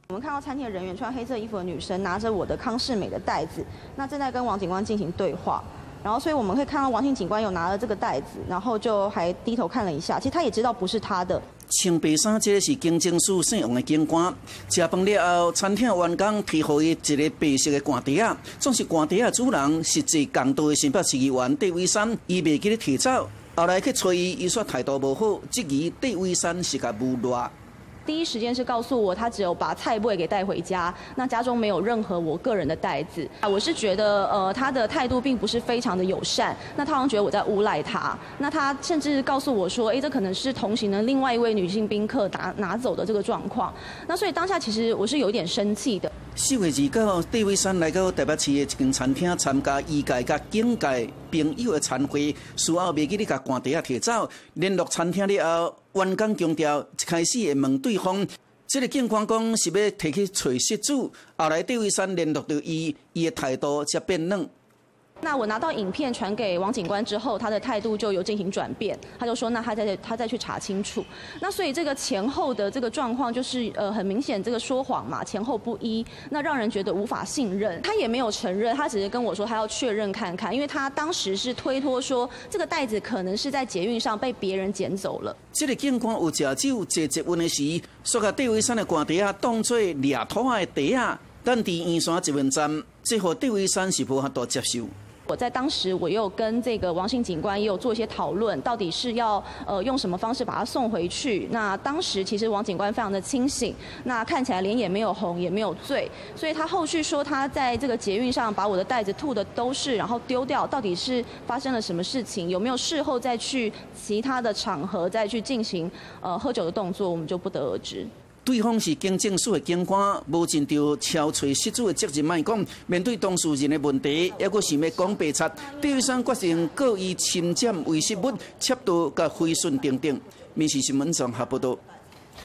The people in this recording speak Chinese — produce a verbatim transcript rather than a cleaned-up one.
我们看到餐厅的人员穿黑色衣服的女生拿着我的康士美的袋子，那正在跟王警官进行对话。然后，所以我们会看到王姓警官有拿了这个袋子，然后就还低头看了一下。其实他也知道不是他的。 穿白衫，这个是警政署姓王的警官。吃饭了后，餐厅员工提互伊一个白色的寒袋啊，总是寒袋啊主人实际共度的新北市议员戴伟山，伊袂记得提走。后来去找伊，伊说态度无好，质疑戴伟山是甲诬赖。 第一时间是告诉我，他只有把菜柜给带回家，那家中没有任何我个人的袋子。我是觉得，呃，他的态度并不是非常的友善，那他好像觉得我在诬赖他。那他甚至告诉我说，哎，这可能是同行的另外一位女性宾客拿拿走的这个状况。那所以当下其实我是有一点生气的。 四月二号，戴伟山来到台北市的一间餐厅参加医界甲警界朋友的餐会，事后袂记得甲寒袋啊摕走，联络餐厅了后，员工强调一开始会问对方，这个警官讲是要摕去找失主，后来戴伟山联络到伊，伊的态度才变冷。 那我拿到影片传给王警官之后，他的态度就有进行转变，他就说那他再他再去查清楚。那所以这个前后的这个状况就是呃很明显这个说谎嘛，前后不一，那让人觉得无法信任。他也没有承认，他只是跟我说他要确认看看，因为他当时是推脱说这个袋子可能是在捷运上被别人捡走了。 这个警官有食酒坐捷运的时，说甲戴伟山的寒袋啊当作掠土的袋啊，但伫圆山捷运站，这互戴伟山是无法度接受。 我在当时，我又跟这个王姓警官也有做一些讨论，到底是要呃用什么方式把他送回去。那当时其实王警官非常的清醒，那看起来脸也没有红，也没有醉，所以他后续说他在这个捷运上把我的袋子吐的都是，然后丢掉，到底是发生了什么事情？有没有事后再去其他的场合再去进行呃喝酒的动作，我们就不得而知。 对方是警政署的警官，无尽到敲找失主的责任卖讲，面对当事人的问题，还阁想要讲白贼，戴伟山决定告以侵占遗失物、窃盗甲毁损等等。民事新闻综合报道。